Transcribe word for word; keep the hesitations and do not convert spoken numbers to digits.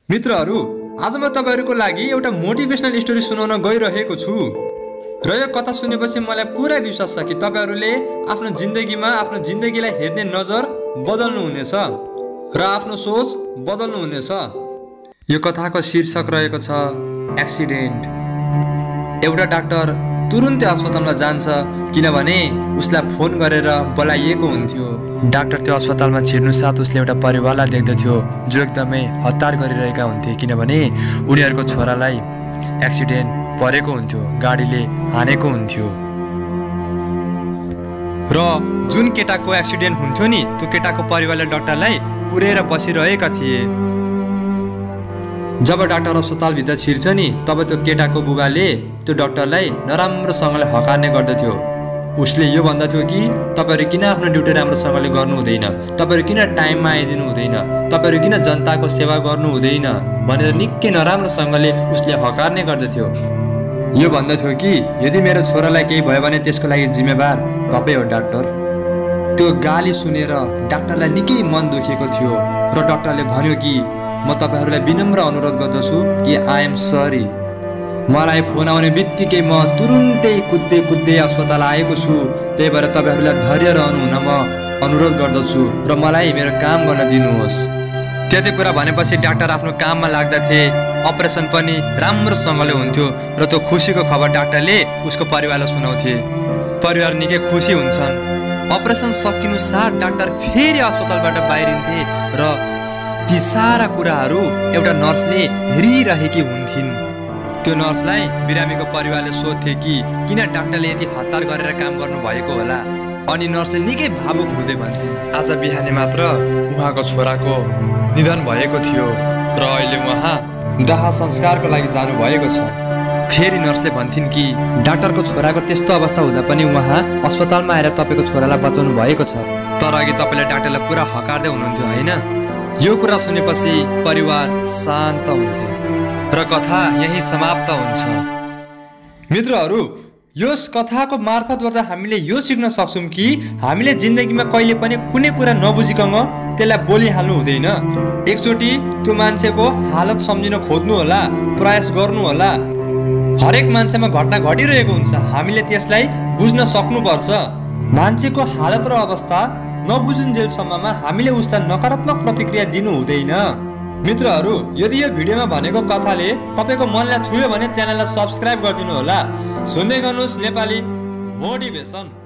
मित्रहरू, आज म तपाईहरुको लागि एउटा मोटिभेशनल स्टोरी सुनाउन गइरहेको छु र यो कथा सुनेपछि मलाई पुरा विश्वास छ कि तपाईहरुले आफ्नो जिन्दगीमा आफ्नो जिन्दगीलाई हेर्ने नजर बदल्नु हुनेछ र आफ्नो सोच बदल्नु हुनेछ। यो कथाको शीर्षक रहेको छ एक्सिडेन्ट। एउटा डाक्टर तुरुन्तै अस्पतालमा जान्छ किनभने उसलाई फोन गरेर बोलाइएको हुन्थ्यो। डाक्टर त्यो अस्पतालमा छिर्नु साथ उसले एउटा परिवारलाई देख्दथ्यो जो एकदमै हतार गरिरहेका हुन्थे किनभने उनीहरूको छोरालाई एक्सिडेन्ट परेको हुन्थ्यो, गाडीले हानेको हुन्थ्यो। र जुन केटाको एक्सिडेन्ट हुन्थ्यो नि त्यो केटाको परिवारले डाक्टरलाई पुर्याएर बसिरहेका थिए। जब डाक्टर अस्पतालभित्र छिर्छ नि तब त्यो केटाको बुबाले त्यो डाक्टरलाई नराम्रोसँगले हकार्ने गर्दथ्यो। उसले यो भन्दथ्यो कि तपाईहरु किन आफ्नो ड्युटी राम्रोसँगले गर्नु हुँदैन, तपाईहरु किन टाइममा आइदिनु हुँदैन, तपाईहरु किन जनताको सेवा गर्नु हुँदैन भनेर निकै नराम्रोसँगले उसले हकार्ने गर्दथ्यो। यो भन्दथ्यो कि यदि मेरो छोरालाई केही भयो भने त्यसको लागि जिम्मेवार तपाई हो डाक्टर। त्यो गाली सुनेर डाक्टरलाई निकै मन दुखेको थियो र डाक्टरले भन्यो कि म तपाईहरुलाई विनम्र अनुरोध गर्दछु कि आई एम सरी। मलाई फोन आउने बित्तिकै म तुरुन्तै कुद्दै कुद्दै अस्पताल आएको छु, त्यही भएर तपाईहरुलाई धैर्य रहनु हुन म अनुरोध गर्दछु र मलाई मेरो काम गर्न दिनुहोस्। त्यति कुरा भनेपछि डाक्टर आफ्नो काममा लाग्दथे। अपरेसन पनि राम्रोसँगले हुन्थ्यो र त्यो खुसीको खबर डाक्टरले उसको परिवारलाई सुनाउँथे। परिवार निकै खुसी हुन्छन्। अपरेसन सकिनु साथ डाक्टर फेरि अस्पतालबाट बाहिरिन्थे र ती सारा कुराहरू एउटा नर्सले हेरिरहेकी हुन्थिन्। त्यो नर्सलाई बिरामीको परिवारले सोध्थे कि किन डाक्टरले यति हतार गरेर काम गर्नु भएको होला। अनि नर्सले निकै भावुक हुँदै भन्थे आज बिहानै मात्र उहाँको छोराको निधन भएको थियो र अहिले उहाँ दाह संस्कारको लागि जानु भएको छ। फेरि नर्सले भन्थिन् कि डाक्टरको छोराको त्यस्तो अवस्था हुँदा पनि उहाँ अस्पतालमा आएर तपाईको छोरालाई बचाउनु भएको छ, तर अघि तपाईले डाक्टरलाई पुरा हकार्दै हुनुहुन्थ्यो हैन। यो कुरा सुनेपछि परिवार शान्त हुन्थ्यो र कथा यही समाप्त हुन्छ। मित्रहरू, यस कथाको मार्फतबाट हामीले यो सिक्न सक्छौं कि हामीले जिन्दगीमा कहिले पनि कुनै कुरा नबुझिकन त्यसलाई बोलिहाल्नु हुँदैन। एकचोटि त्यो मान्छेको हालत सम्झिन खोज्नु होला, प्रयास गर्नु होला। हरेक मान्छेमा घटना घटिरहेको हुन्छ, हामीले त्यसलाई बुझ्न सक्नुपर्छ। मान्छेको हालत र अवस्था नबुझुन्जेलसम्ममा हामीले उसलाई नकारात्मक प्रतिक्रिया दिनु हुँदैन। मित्रहरू, यदि यो भिडियोमा भनेको कथाले तपाईको मनलाई छुयो भने च्यानललाई सब्स्क्राइब गरिदिनु होला। सुन्दै गर्नुहोस् नेपाली मोटिभेसन।